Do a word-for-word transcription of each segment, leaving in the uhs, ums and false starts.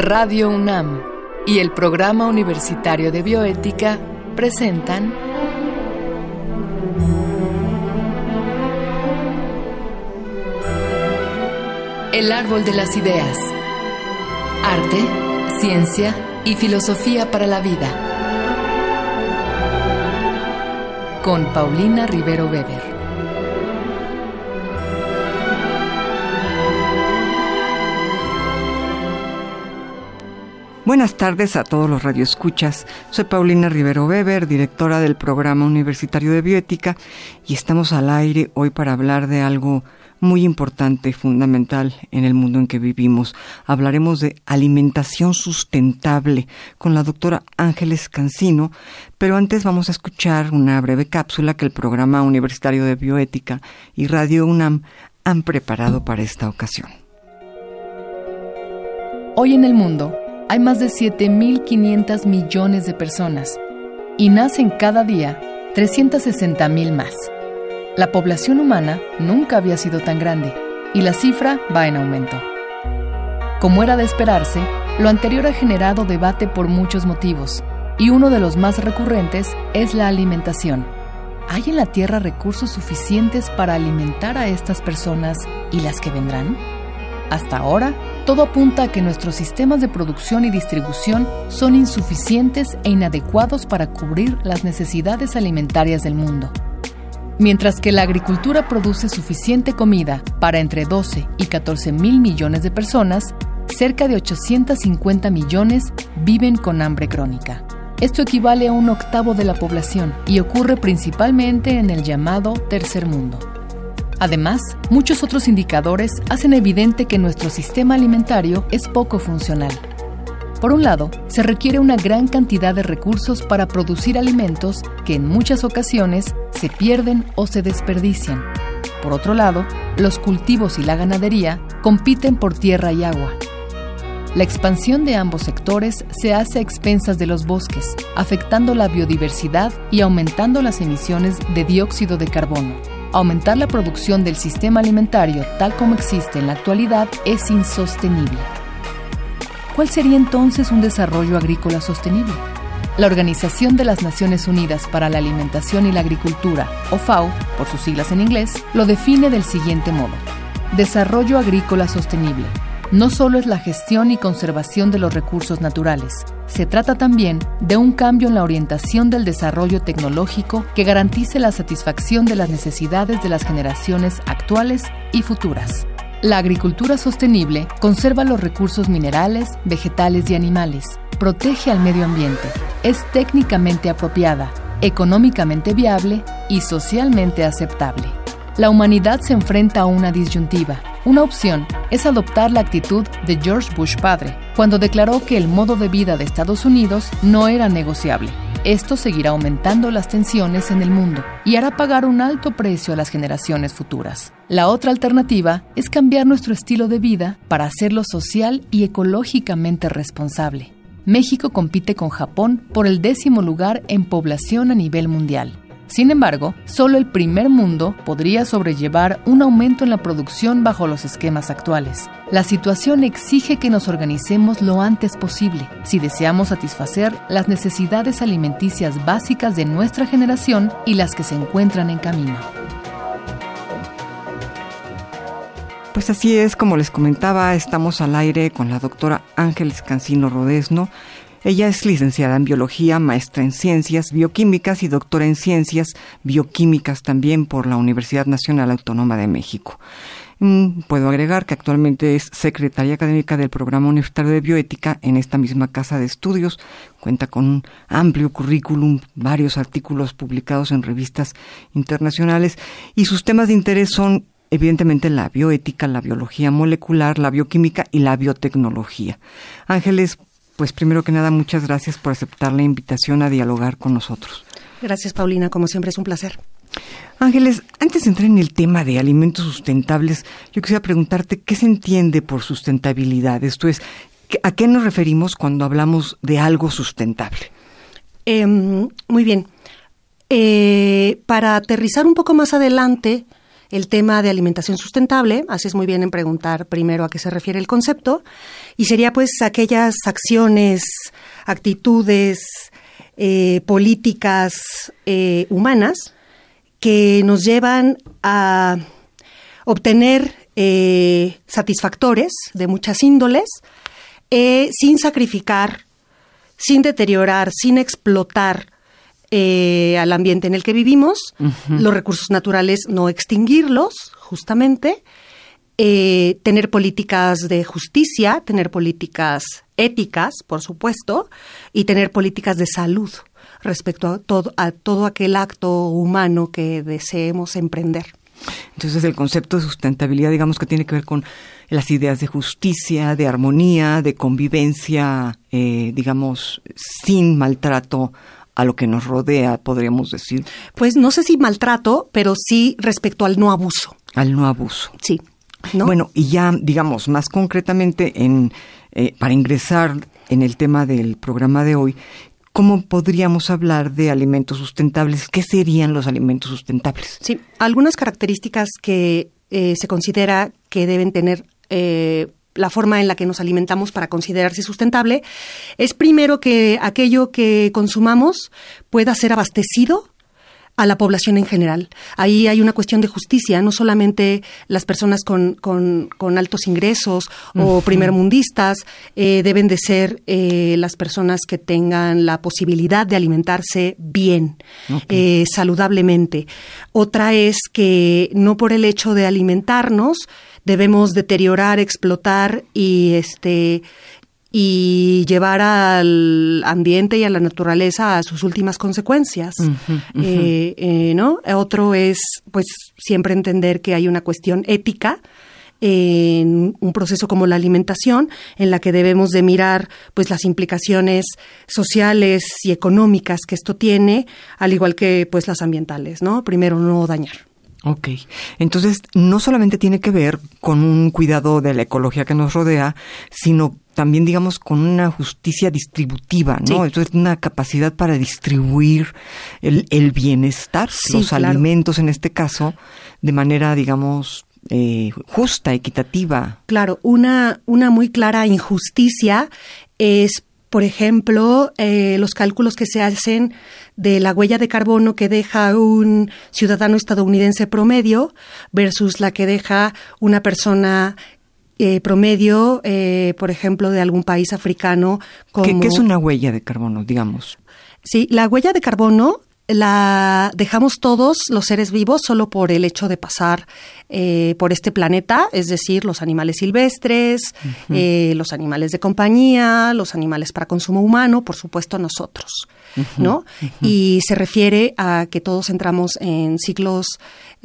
Radio UNAM y el Programa Universitario de Bioética presentan El Árbol de las Ideas. Arte, ciencia y filosofía para la vida. Con Paulina Rivero Weber. Buenas tardes a todos los radioescuchas. Soy Paulina Rivero Weber, directora del Programa Universitario de Bioética, y estamos al aire hoy para hablar de algo muy importante, fundamental en el mundo en que vivimos. Hablaremos de alimentación sustentable con la doctora Ángeles Cancino, pero antes vamos a escuchar una breve cápsula que el Programa Universitario de Bioética y Radio UNAM han preparado para esta ocasión. Hoy en el mundo hay más de siete mil quinientos millones de personas y nacen cada día trescientos sesenta mil más. La población humana nunca había sido tan grande y la cifra va en aumento. Como era de esperarse, lo anterior ha generado debate por muchos motivos y uno de los más recurrentes es la alimentación. ¿Hay en la Tierra recursos suficientes para alimentar a estas personas y las que vendrán? Hasta ahora, todo apunta a que nuestros sistemas de producción y distribución son insuficientes e inadecuados para cubrir las necesidades alimentarias del mundo. Mientras que la agricultura produce suficiente comida para entre doce y catorce mil millones de personas, cerca de ochocientos cincuenta millones viven con hambre crónica. Esto equivale a un octavo de la población y ocurre principalmente en el llamado tercer mundo. Además, muchos otros indicadores hacen evidente que nuestro sistema alimentario es poco funcional. Por un lado, se requiere una gran cantidad de recursos para producir alimentos que en muchas ocasiones se pierden o se desperdician. Por otro lado, los cultivos y la ganadería compiten por tierra y agua. La expansión de ambos sectores se hace a expensas de los bosques, afectando la biodiversidad y aumentando las emisiones de dióxido de carbono. Aumentar la producción del sistema alimentario tal como existe en la actualidad es insostenible. ¿Cuál sería entonces un desarrollo agrícola sostenible? La Organización de las Naciones Unidas para la Alimentación y la Agricultura, o FAO, por sus siglas en inglés, lo define del siguiente modo. Desarrollo agrícola sostenible no solo es la gestión y conservación de los recursos naturales, se trata también de un cambio en la orientación del desarrollo tecnológico que garantice la satisfacción de las necesidades de las generaciones actuales y futuras. La agricultura sostenible conserva los recursos minerales, vegetales y animales, protege al medio ambiente, es técnicamente apropiada, económicamente viable y socialmente aceptable. La humanidad se enfrenta a una disyuntiva. Una opción es adoptar la actitud de George Bush padre, cuando declaró que el modo de vida de Estados Unidos no era negociable. Esto seguirá aumentando las tensiones en el mundo y hará pagar un alto precio a las generaciones futuras. La otra alternativa es cambiar nuestro estilo de vida para hacerlo social y ecológicamente responsable. México compite con Japón por el décimo lugar en población a nivel mundial. Sin embargo, solo el primer mundo podría sobrellevar un aumento en la producción bajo los esquemas actuales. La situación exige que nos organicemos lo antes posible si deseamos satisfacer las necesidades alimenticias básicas de nuestra generación y las que se encuentran en camino. Pues así es, como les comentaba, estamos al aire con la doctora Ángeles Cancino Rodezno. Ella es licenciada en Biología, maestra en Ciencias Bioquímicas y doctora en Ciencias Bioquímicas también por la Universidad Nacional Autónoma de México. Mm, puedo agregar que actualmente es secretaria académica del Programa Universitario de Bioética en esta misma casa de estudios. Cuenta con un amplio currículum, varios artículos publicados en revistas internacionales y sus temas de interés son evidentemente la bioética, la biología molecular, la bioquímica y la biotecnología. Ángeles, pues primero que nada, muchas gracias por aceptar la invitación a dialogar con nosotros. Gracias, Paulina, como siempre es un placer. Ángeles, antes de entrar en el tema de alimentos sustentables, yo quisiera preguntarte qué se entiende por sustentabilidad. Esto es, ¿a qué nos referimos cuando hablamos de algo sustentable? Eh, muy bien. Eh, para aterrizar un poco más adelante, el tema de alimentación sustentable, haces muy bien en preguntar primero a qué se refiere el concepto, y sería pues aquellas acciones, actitudes, eh, políticas eh, humanas que nos llevan a obtener eh, satisfactores de muchas índoles, eh, sin sacrificar, sin deteriorar, sin explotar eh, al ambiente en el que vivimos, uh-huh. los recursos naturales no extinguirlos, justamente, eh, tener políticas de justicia, tener políticas éticas, por supuesto, y tener políticas de salud respecto a todo, a todo aquel acto humano que deseemos emprender. Entonces el concepto de sustentabilidad, digamos que tiene que ver con las ideas de justicia, de armonía, de convivencia, eh, digamos, sin maltrato a lo que nos rodea, podríamos decir. Pues no sé si maltrato, pero sí respecto al no abuso. Al no abuso. Sí. ¿No? Bueno, y ya, digamos, más concretamente, en eh, para ingresar en el tema del programa de hoy, ¿cómo podríamos hablar de alimentos sustentables? ¿Qué serían los alimentos sustentables? Sí, algunas características que eh, se considera que deben tener eh, la forma en la que nos alimentamos para considerarse sustentable es primero que aquello que consumamos pueda ser abastecido a la población en general. Ahí hay una cuestión de justicia, no solamente las personas con, con, con altos ingresos o uh-huh. primermundistas eh, deben de ser eh, las personas que tengan la posibilidad de alimentarse bien, okay. eh, saludablemente. Otra es que no por el hecho de alimentarnos debemos deteriorar, explotar y este y llevar al ambiente y a la naturaleza a sus últimas consecuencias. Uh-huh, uh-huh. Eh, eh, ¿no? Otro es, pues, siempre entender que hay una cuestión ética en un proceso como la alimentación, en la que debemos de mirar, pues, las implicaciones sociales y económicas que esto tiene, al igual que, pues, las ambientales, ¿no? Primero, no dañar. Ok. Entonces, no solamente tiene que ver con un cuidado de la ecología que nos rodea, sino también, digamos, con una justicia distributiva, ¿no? Sí. Entonces, una capacidad para distribuir el, el bienestar, sí, los claro. alimentos en este caso, de manera, digamos, eh, justa, equitativa. Claro, una, una muy clara injusticia es, por ejemplo, eh, los cálculos que se hacen de la huella de carbono que deja un ciudadano estadounidense promedio versus la que deja una persona eh, promedio, eh, por ejemplo, de algún país africano. Como... ¿Qué, ¿Qué es una huella de carbono, digamos? Sí, la huella de carbono la dejamos todos los seres vivos solo por el hecho de pasar eh, por este planeta, es decir, los animales silvestres, uh-huh. eh, los animales de compañía, los animales para consumo humano, por supuesto nosotros, uh-huh. ¿no? Uh-huh. Y se refiere a que todos entramos en ciclos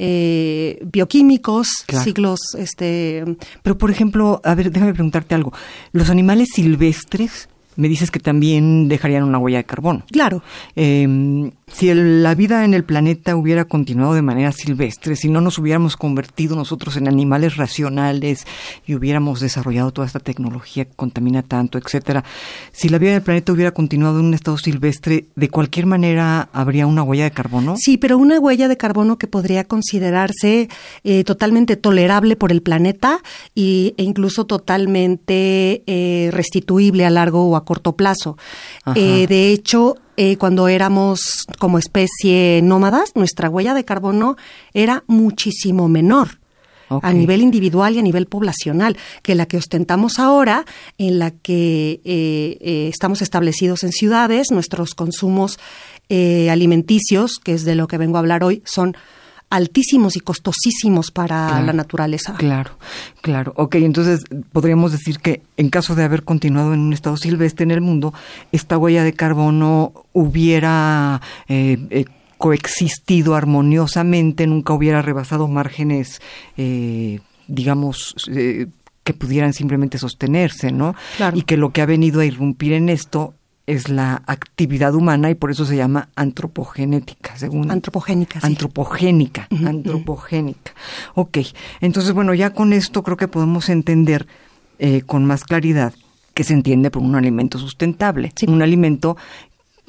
eh, bioquímicos, claro. ciclos... este. Pero, por ejemplo, a ver, déjame preguntarte algo. ¿Los animales silvestres me dices que también dejarían una huella de carbono? Claro. Eh, si el, la vida en el planeta hubiera continuado de manera silvestre, si no nos hubiéramos convertido nosotros en animales racionales y hubiéramos desarrollado toda esta tecnología que contamina tanto, etcétera, si la vida del planeta hubiera continuado en un estado silvestre, ¿de cualquier manera habría una huella de carbono? Sí, pero una huella de carbono que podría considerarse eh, totalmente tolerable por el planeta y, e incluso totalmente eh, restituible a largo o a corto plazo. Eh, de hecho, eh, cuando éramos como especie nómadas, nuestra huella de carbono era muchísimo menor. Okay. A nivel individual y a nivel poblacional, que la que ostentamos ahora, en la que eh, eh, estamos establecidos en ciudades, nuestros consumos eh, alimenticios, que es de lo que vengo a hablar hoy, son altísimos y costosísimos para claro, la naturaleza. Claro, claro. Ok, entonces podríamos decir que en caso de haber continuado en un estado silvestre en el mundo, esta huella de carbono hubiera eh, eh, coexistido armoniosamente, nunca hubiera rebasado márgenes, eh, digamos, eh, que pudieran simplemente sostenerse, ¿no? Claro. Y que lo que ha venido a irrumpir en esto es la actividad humana y por eso se llama antropogenética, según... Antropogénica, sí. Antropogénica, uh-huh, antropogénica. Uh-huh. Ok, entonces, bueno, ya con esto creo que podemos entender eh, con más claridad qué se entiende por un alimento sustentable. Sí. Un alimento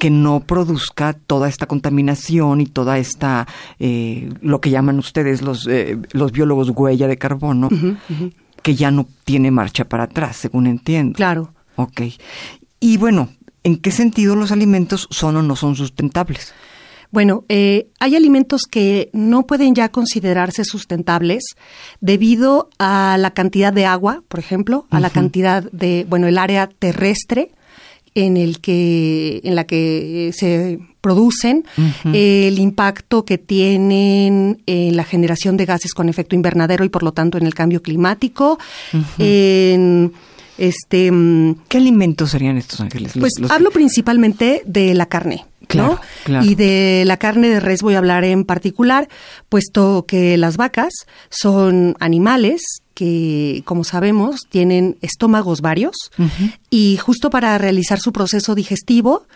que no produzca toda esta contaminación y toda esta, eh, lo que llaman ustedes los, eh, los biólogos huella de carbono, uh-huh, uh-huh. que ya no tiene marcha para atrás, según entiendo. Claro. Ok. Y bueno, ¿en qué sentido los alimentos son o no son sustentables? Bueno, eh, hay alimentos que no pueden ya considerarse sustentables debido a la cantidad de agua, por ejemplo, a uh-huh. la cantidad de, bueno, el área terrestre en el que, en la que se producen, uh-huh. el impacto que tienen en la generación de gases con efecto invernadero y por lo tanto en el cambio climático, uh-huh. en este. ¿Qué alimentos serían estos, Ángeles? Pues los, los hablo que... principalmente de la carne. Claro, ¿no? claro. Y de la carne de res voy a hablar en particular, puesto que las vacas son animales que, como sabemos, tienen estómagos varios uh-huh. y justo para realizar su proceso digestivo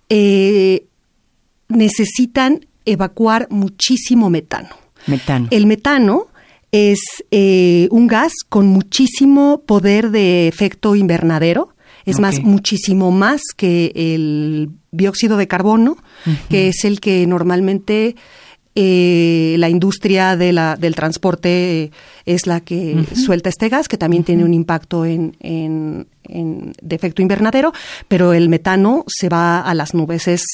eh, necesitan evacuar muchísimo metano. Metano. El metano es eh, un gas con muchísimo poder de efecto invernadero. Es okay. más, muchísimo más que el dióxido de carbono, uh-huh. que es el que normalmente eh, la industria de la, del transporte es la que uh-huh. suelta este gas, que también uh-huh. tiene un impacto en, en, en de efecto invernadero, pero el metano se va a las nubes, es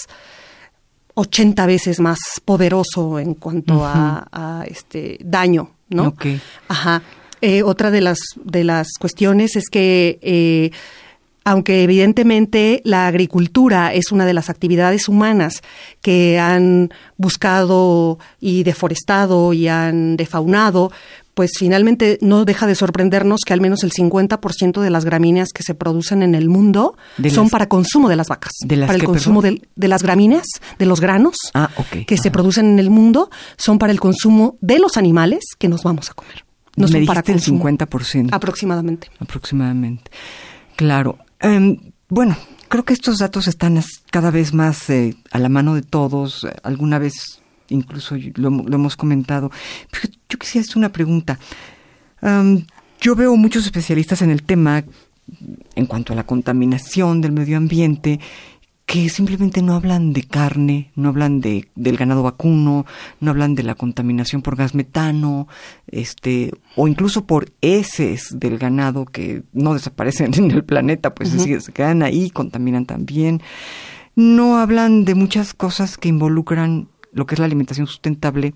ochenta veces más poderoso en cuanto uh-huh. a, a este daño, ¿no? Okay. Ajá. Eh, otra de las, de las cuestiones es que eh, aunque evidentemente la agricultura es una de las actividades humanas que han buscado y deforestado y han defaunado, pues finalmente no deja de sorprendernos que al menos el cincuenta por ciento de las gramíneas que se producen en el mundo son las, para consumo de las vacas. ¿De las para el qué, consumo de, de las gramíneas, de los granos ah, okay. que Ajá. se producen en el mundo, son para el consumo de los animales que nos vamos a comer. No Me son dijiste para consumo. El cincuenta por ciento. Aproximadamente. Aproximadamente. Claro. Um, bueno, creo que estos datos están cada vez más eh, a la mano de todos. Alguna vez incluso lo, lo hemos comentado. Pero yo quisiera hacer una pregunta. Um, yo veo muchos especialistas en el tema en cuanto a la contaminación del medio ambiente que simplemente no hablan de carne, no hablan de del ganado vacuno, no hablan de la contaminación por gas metano, este, o incluso por heces del ganado que no desaparecen en el planeta, pues uh-huh. se quedan ahí, contaminan también. No hablan de muchas cosas que involucran lo que es la alimentación sustentable.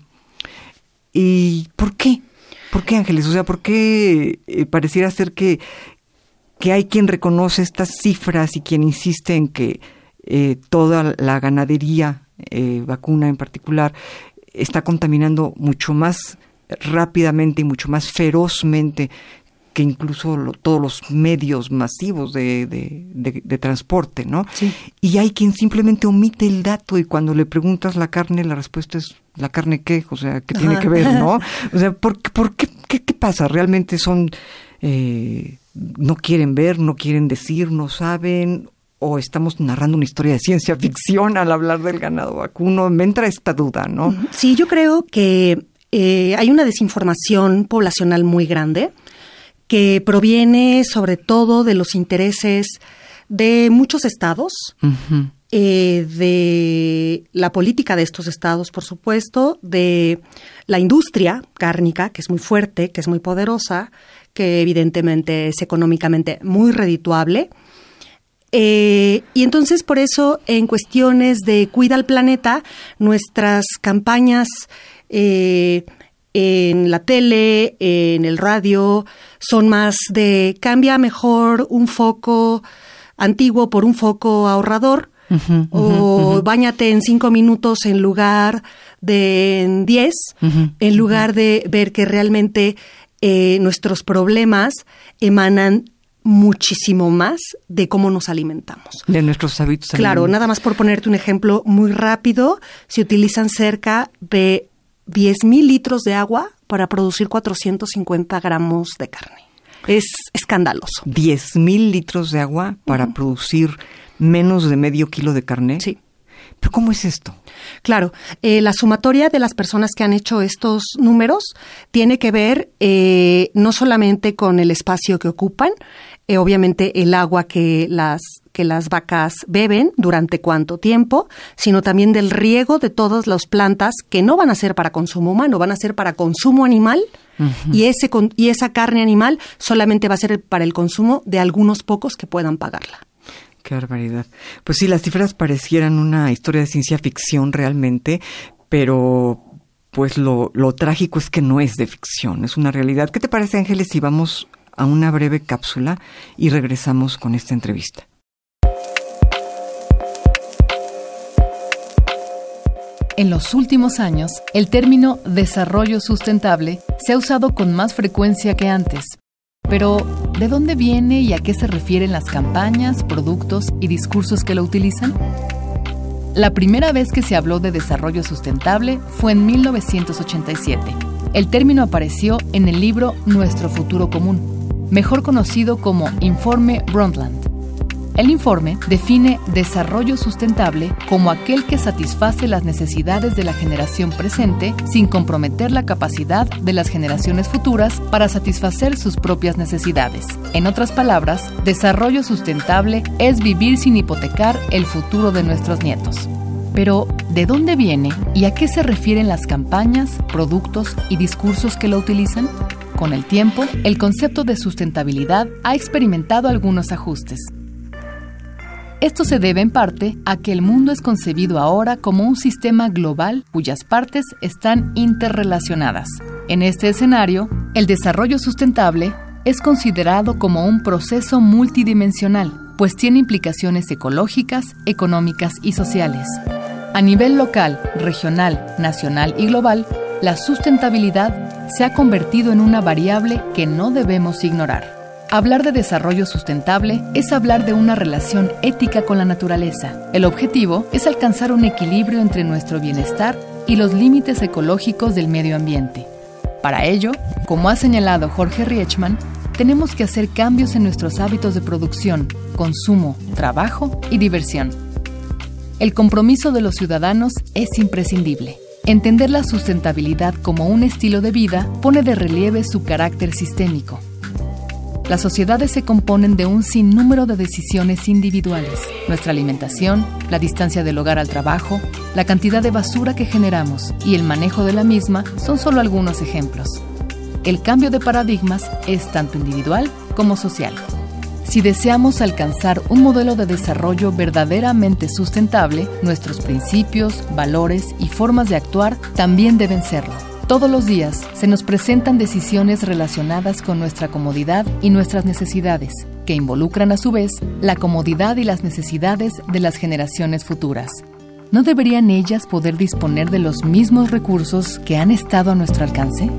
¿Y por qué? ¿Por qué, Ángeles? O sea, ¿por qué eh, pareciera ser que, que hay quien reconoce estas cifras y quien insiste en que Eh, toda la ganadería eh, vacuna en particular está contaminando mucho más rápidamente y mucho más ferozmente que incluso lo, todos los medios masivos de, de, de, de transporte, ¿no? Sí. Y hay quien simplemente omite el dato y cuando le preguntas la carne, la respuesta es ¿la carne qué? O sea, ¿qué tiene que ver, no? O sea, ¿por, por qué, qué, qué pasa? ¿Realmente son, eh, no quieren ver, no quieren decir, no saben? ¿O estamos narrando una historia de ciencia ficción al hablar del ganado vacuno? Me entra esta duda, ¿no? Sí, yo creo que eh, hay una desinformación poblacional muy grande que proviene sobre todo de los intereses de muchos estados, uh-huh. eh, de la política de estos estados, por supuesto, de la industria cárnica, que es muy fuerte, que es muy poderosa, que evidentemente es económicamente muy redituable. Eh, y entonces por eso en cuestiones de cuida al planeta, nuestras campañas eh, en la tele, en el radio, son más de cambia mejor un foco antiguo por un foco ahorrador, uh-huh, o uh-huh, uh-huh. báñate en cinco minutos en lugar de en diez, uh-huh, en lugar uh-huh. de ver que realmente eh, nuestros problemas emanan muchísimo más de cómo nos alimentamos. De nuestros hábitos. Claro, alimentos. Nada más por ponerte un ejemplo muy rápido, se utilizan cerca de diez mil litros de agua para producir cuatrocientos cincuenta gramos de carne. Es escandaloso. diez mil litros de agua para uh-huh. producir menos de medio kilo de carne. Sí. ¿Pero cómo es esto? Claro, eh, la sumatoria de las personas que han hecho estos números tiene que ver eh, no solamente con el espacio que ocupan, eh, obviamente el agua que las que las vacas beben, durante cuánto tiempo, sino también del riego de todas las plantas que no van a ser para consumo humano, van a ser para consumo animal. Uh-huh. Y ese y esa carne animal solamente va a ser para el consumo de algunos pocos que puedan pagarla. Qué barbaridad. Pues sí, las cifras parecieran una historia de ciencia ficción realmente, pero pues lo, lo trágico es que no es de ficción, es una realidad. ¿Qué te parece, Ángeles, si vamos a una breve cápsula y regresamos con esta entrevista? En los últimos años, el término desarrollo sustentable se ha usado con más frecuencia que antes. Pero, ¿de dónde viene y a qué se refieren las campañas, productos y discursos que lo utilizan? La primera vez que se habló de desarrollo sustentable fue en mil novecientos ochenta y siete. El término apareció en el libro Nuestro futuro común, mejor conocido como Informe Brundtland. El informe define desarrollo sustentable como aquel que satisface las necesidades de la generación presente sin comprometer la capacidad de las generaciones futuras para satisfacer sus propias necesidades. En otras palabras, desarrollo sustentable es vivir sin hipotecar el futuro de nuestros nietos. Pero, ¿de dónde viene y a qué se refieren las campañas, productos y discursos que lo utilizan? Con el tiempo, el concepto de sustentabilidad ha experimentado algunos ajustes. Esto se debe en parte a que el mundo es concebido ahora como un sistema global cuyas partes están interrelacionadas. En este escenario, el desarrollo sustentable es considerado como un proceso multidimensional, pues tiene implicaciones ecológicas, económicas y sociales. A nivel local, regional, nacional y global, la sustentabilidad se ha convertido en una variable que no debemos ignorar. Hablar de desarrollo sustentable es hablar de una relación ética con la naturaleza. El objetivo es alcanzar un equilibrio entre nuestro bienestar y los límites ecológicos del medio ambiente. Para ello, como ha señalado Jorge Rietzschmann, tenemos que hacer cambios en nuestros hábitos de producción, consumo, trabajo y diversión. El compromiso de los ciudadanos es imprescindible. Entender la sustentabilidad como un estilo de vida pone de relieve su carácter sistémico. Las sociedades se componen de un sinnúmero de decisiones individuales. Nuestra alimentación, la distancia del hogar al trabajo, la cantidad de basura que generamos y el manejo de la misma son solo algunos ejemplos. El cambio de paradigmas es tanto individual como social. Si deseamos alcanzar un modelo de desarrollo verdaderamente sustentable, nuestros principios, valores y formas de actuar también deben serlo. Todos los días se nos presentan decisiones relacionadas con nuestra comodidad y nuestras necesidades, que involucran a su vez la comodidad y las necesidades de las generaciones futuras. ¿No deberían ellas poder disponer de los mismos recursos que han estado a nuestro alcance?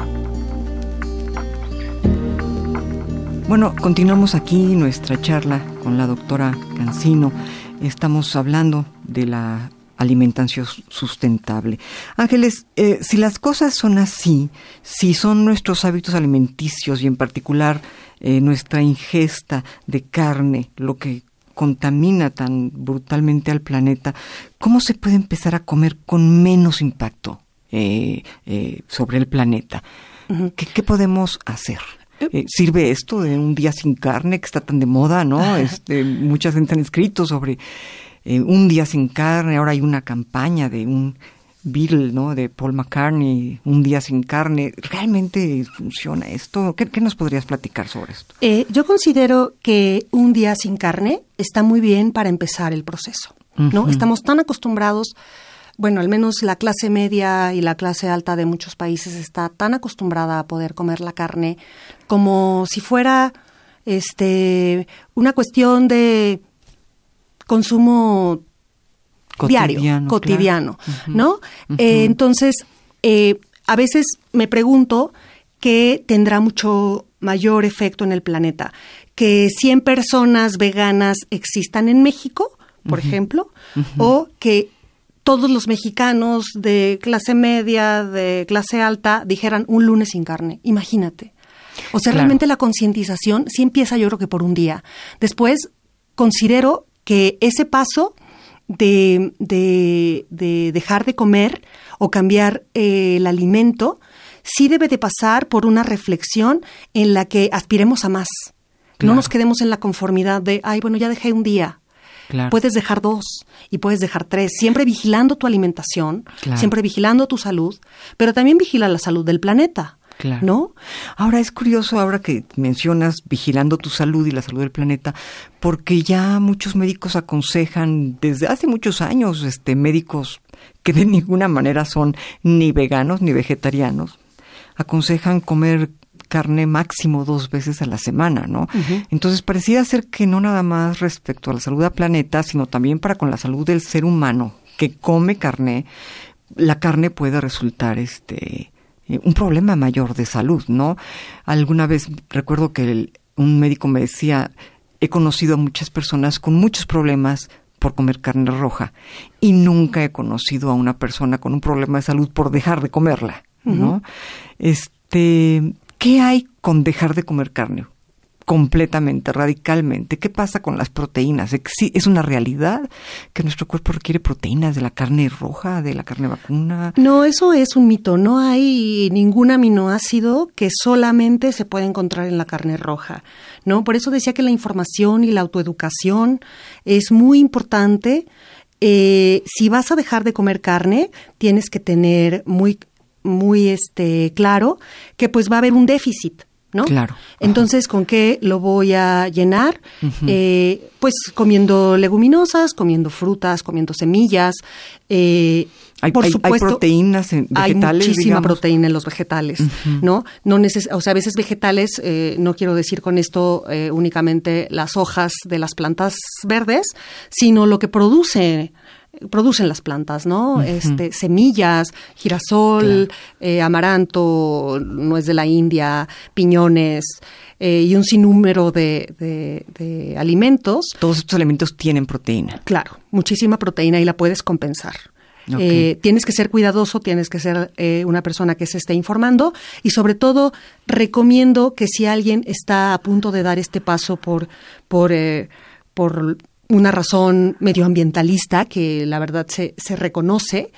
Bueno, continuamos aquí nuestra charla con la doctora Cancino. Estamos hablando de la alimentación sustentable. Ángeles, eh, si las cosas son así, si son nuestros hábitos alimenticios y en particular eh, nuestra ingesta de carne lo que contamina tan brutalmente al planeta, ¿cómo se puede empezar a comer con menos impacto eh, eh, sobre el planeta? Uh-huh. ¿Qué, qué podemos hacer? Eh, ¿Sirve esto de un día sin carne que está tan de moda, no? Este, muchas gente han escrito sobre Eh, un día sin carne. Ahora hay una campaña de un Beatle, ¿no? De Paul McCartney, un día sin carne. ¿Realmente funciona esto? ¿Qué, qué nos podrías platicar sobre esto? Eh, yo considero que un día sin carne está muy bien para empezar el proceso, ¿no? Uh-huh. Estamos tan acostumbrados, bueno, al menos la clase media y la clase alta de muchos países está tan acostumbrada a poder comer la carne como si fuera este una cuestión de consumo cotidiano, diario, cotidiano, claro. ¿no? Uh-huh. Eh, entonces, eh, a veces me pregunto que tendrá mucho mayor efecto en el planeta. Que cien personas veganas existan en México, por uh-huh. ejemplo, uh-huh. o que todos los mexicanos de clase media, de clase alta, dijeran un lunes sin carne. Imagínate. O sea, claro. Realmente la concientización sí empieza, yo creo que por un día. Después, considero que ese paso de, de, de dejar de comer o cambiar eh, el alimento sí debe de pasar por una reflexión en la que aspiremos a más. Claro. No nos quedemos en la conformidad de, ay, bueno, ya dejé un día. Claro. Puedes dejar dos y puedes dejar tres, siempre vigilando tu alimentación, claro. siempre vigilando tu salud, pero también vigila la salud del planeta. Claro. ¿No? Ahora es curioso, ahora que mencionas vigilando tu salud y la salud del planeta, porque ya muchos médicos aconsejan desde hace muchos años, este, médicos que de ninguna manera son ni veganos ni vegetarianos, aconsejan comer carne máximo dos veces a la semana, ¿no? Uh-huh. Entonces pareciera ser que no nada más respecto a la salud del planeta, sino también para con la salud del ser humano que come carne, la carne puede resultar este un problema mayor de salud, ¿no? Alguna vez recuerdo que el, un médico me decía, he conocido a muchas personas con muchos problemas por comer carne roja y nunca he conocido a una persona con un problema de salud por dejar de comerla, ¿no? Uh-huh. Este, ¿qué hay con dejar de comer carne? Completamente, radicalmente. ¿Qué pasa con las proteínas? ¿Es una realidad que nuestro cuerpo requiere proteínas de la carne roja, de la carne vacuna? No, eso es un mito. No hay ningún aminoácido que solamente se pueda encontrar en la carne roja, ¿no? Por eso decía que la información y la autoeducación es muy importante. Eh, si vas a dejar de comer carne, tienes que tener muy, muy este, claro que pues va a haber un déficit, ¿no? Claro. Entonces, ¿con qué lo voy a llenar? Uh-huh. Eh, pues comiendo leguminosas, comiendo frutas, comiendo semillas. Eh, hay, por hay, supuesto, hay proteínas en vegetales, hay muchísima digamos. proteína en los vegetales, uh-huh. ¿no? No neces- o sea, a veces vegetales, eh, no quiero decir con esto eh, únicamente las hojas de las plantas verdes, sino lo que produce producen las plantas, ¿no? Uh-huh. Este, semillas, girasol, claro. eh, amaranto, nuez de la India, piñones, eh, y un sinnúmero de, de, de alimentos. Todos estos alimentos tienen proteína. Claro, muchísima proteína y la puedes compensar. Okay. Eh, tienes que ser cuidadoso, tienes que ser eh, una persona que se esté informando y sobre todo recomiendo que si alguien está a punto de dar este paso por, por, eh, por una razón medioambientalista, que la verdad se, se reconoce,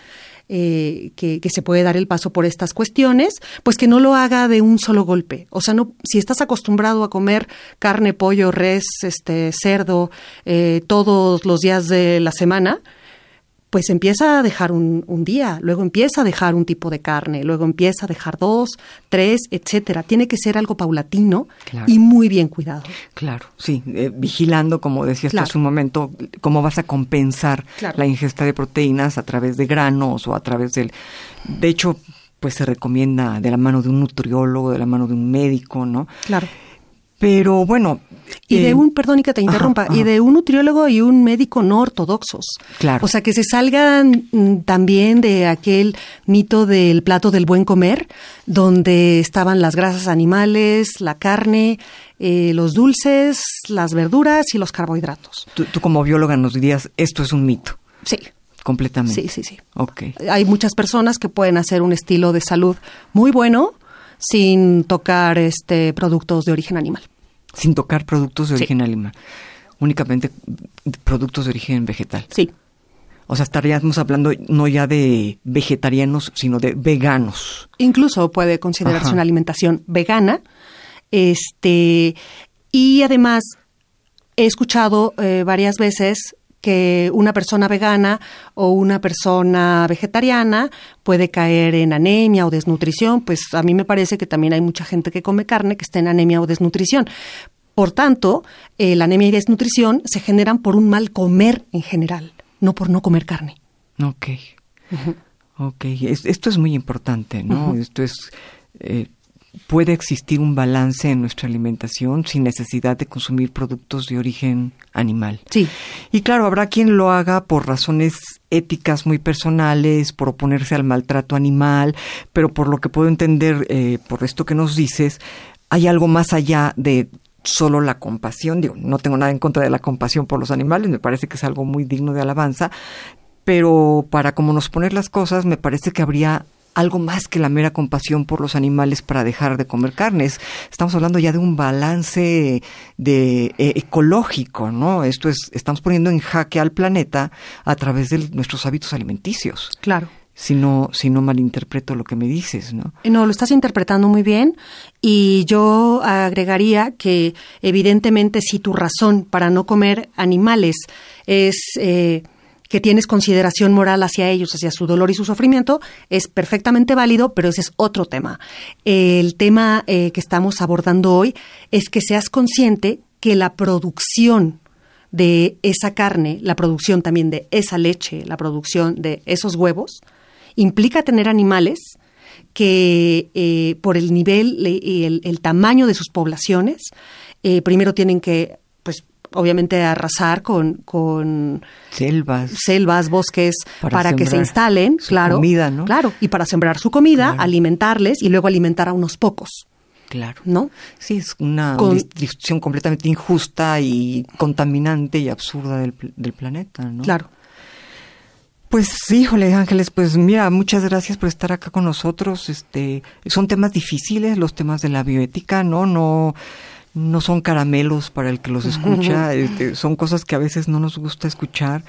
eh, que, que se puede dar el paso por estas cuestiones, pues que no lo haga de un solo golpe. O sea, no, si estás acostumbrado a comer carne, pollo, res, este, cerdo, eh, todos los días de la semana, pues empieza a dejar un, un día, luego empieza a dejar un tipo de carne, luego empieza a dejar dos, tres, etcétera. Tiene que ser algo paulatino, claro. y muy bien cuidado. Claro, sí, eh, vigilando, como decías claro. hace un momento, cómo vas a compensar claro. la ingesta de proteínas a través de granos o a través del... De hecho, pues se recomienda de la mano de un nutriólogo, de la mano de un médico, ¿no? Claro. Pero bueno... Y eh, de un, perdón y que te interrumpa, ajá, ajá. y de un nutriólogo y un médico no ortodoxos. Claro. O sea, que se salgan mm, también de aquel mito del plato del buen comer, donde estaban las grasas animales, la carne, eh, los dulces, las verduras y los carbohidratos. Tú, tú como bióloga nos dirías, esto es un mito. Sí. Completamente. Sí, sí, sí. Okay. Hay muchas personas que pueden hacer un estilo de salud muy bueno sin tocar este productos de origen animal. Sin tocar productos de origen sí. animal. Únicamente productos de origen vegetal. Sí. O sea, estaríamos hablando no ya de vegetarianos, sino de veganos. Incluso puede considerarse Ajá. una alimentación vegana. Este, y además, he escuchado eh, varias veces que una persona vegana o una persona vegetariana puede caer en anemia o desnutrición. Pues a mí me parece que también hay mucha gente que come carne que está en anemia o desnutrición. Por tanto, eh, la anemia y desnutrición se generan por un mal comer en general, no por no comer carne. Ok. Uh-huh. Ok. Es, esto es muy importante, ¿no? Uh-huh. Esto es... Eh, puede existir un balance en nuestra alimentación sin necesidad de consumir productos de origen animal. Sí. Y claro, habrá quien lo haga por razones éticas muy personales, por oponerse al maltrato animal, pero por lo que puedo entender, eh, por esto que nos dices, hay algo más allá de solo la compasión. Digo, no tengo nada en contra de la compasión por los animales, me parece que es algo muy digno de alabanza, pero para como nos poner las cosas, me parece que habría algo más que la mera compasión por los animales para dejar de comer carnes. Estamos hablando ya de un balance de eh, ecológico, ¿no? Esto es, estamos poniendo en jaque al planeta a través de nuestros hábitos alimenticios. Claro. si no, si no malinterpreto lo que me dices, ¿no? No, lo estás interpretando muy bien, y yo agregaría que evidentemente si tu razón para no comer animales es eh, que tienes consideración moral hacia ellos, hacia su dolor y su sufrimiento, es perfectamente válido, pero ese es otro tema. El tema eh, que estamos abordando hoy es que seas consciente que la producción de esa carne, la producción también de esa leche, la producción de esos huevos, implica tener animales que eh, por el nivel y el, el tamaño de sus poblaciones, eh, primero tienen que, pues, obviamente arrasar con, con selvas, selvas, bosques para, para que se instalen, su claro, comida, ¿no? Claro, y para sembrar su comida, claro. alimentarles y luego alimentar a unos pocos. Claro. ¿No? Sí, es una Con, distribución completamente injusta y contaminante y absurda del, del planeta, ¿no? Claro. Pues, híjole, Ángeles, pues mira, muchas gracias por estar acá con nosotros. Este, son temas difíciles, los temas de la bioética, ¿no? No, no son caramelos para el que los escucha, este, son cosas que a veces no nos gusta escuchar,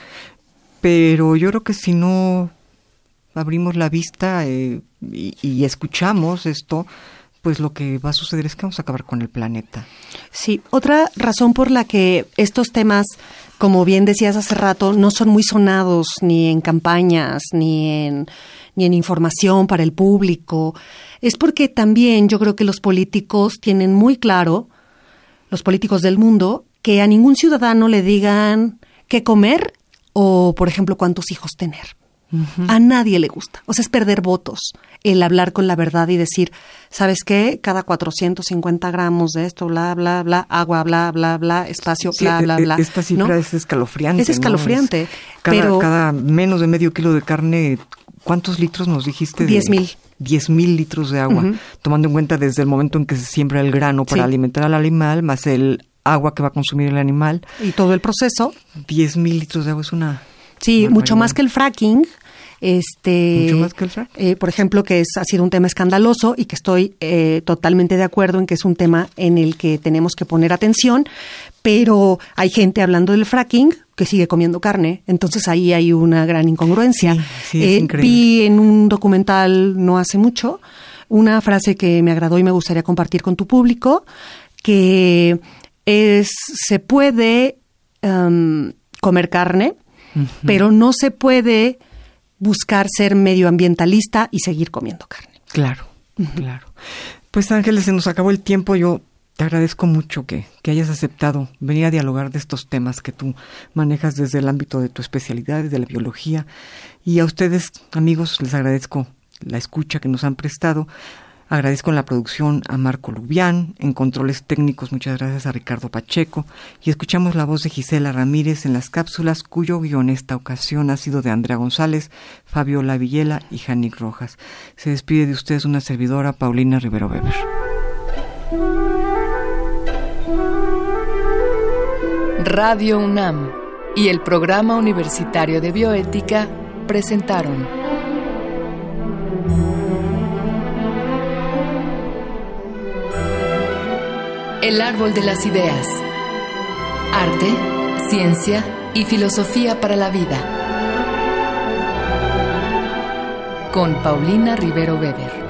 pero yo creo que si no abrimos la vista eh, y, y escuchamos esto, pues lo que va a suceder es que vamos a acabar con el planeta. Sí, otra razón por la que estos temas, como bien decías hace rato, no son muy sonados ni en campañas, ni en, ni en información para el público, es porque también yo creo que los políticos tienen muy claro, los políticos del mundo, que a ningún ciudadano le digan qué comer o, por ejemplo, cuántos hijos tener. Uh-huh. A nadie le gusta. O sea, es perder votos el hablar con la verdad y decir, ¿sabes qué? Cada cuatrocientos cincuenta gramos de esto, bla, bla, bla, agua, bla, bla, bla, espacio, sí, bla, bla, bla. Esta cifra, ¿no? Es escalofriante. Es escalofriante. ¿No? Es cada, pero cada menos de medio kilo de carne, ¿cuántos litros nos dijiste? Diez mil. Diez mil litros de agua, uh-huh. tomando en cuenta desde el momento en que se siembra el grano para sí. alimentar al animal, más el agua que va a consumir el animal. Y todo el proceso. Diez mil litros de agua es una... Sí, mucho más que el fracking. Este, Mucho más que el fracking. Eh, por ejemplo, que es, ha sido un tema escandaloso y que estoy eh, totalmente de acuerdo en que es un tema en el que tenemos que poner atención, pero hay gente hablando del fracking que sigue comiendo carne, entonces ahí hay una gran incongruencia. Sí, sí, es eh, increíble. Vi en un documental no hace mucho una frase que me agradó y me gustaría compartir con tu público, que es, se puede um, comer carne, uh-huh. pero no se puede buscar ser medioambientalista y seguir comiendo carne. Claro, uh-huh. claro. Pues Ángeles, se nos acabó el tiempo. Yo te agradezco mucho que, que hayas aceptado venir a dialogar de estos temas que tú manejas desde el ámbito de tu especialidad, de la biología. Y a ustedes, amigos, les agradezco la escucha que nos han prestado. Agradezco en la producción a Marco Lubián, en controles técnicos muchas gracias a Ricardo Pacheco, y escuchamos la voz de Gisela Ramírez en las cápsulas, cuyo guión esta ocasión ha sido de Andrea González, Fabiola Villela y Janik Rojas. Se despide de ustedes una servidora, Paulina Rivero Weber. Radio UNAM y el Programa Universitario de Bioética presentaron El Árbol de las Ideas. Arte, ciencia y filosofía para la vida. Con Paulina Rivero Weber.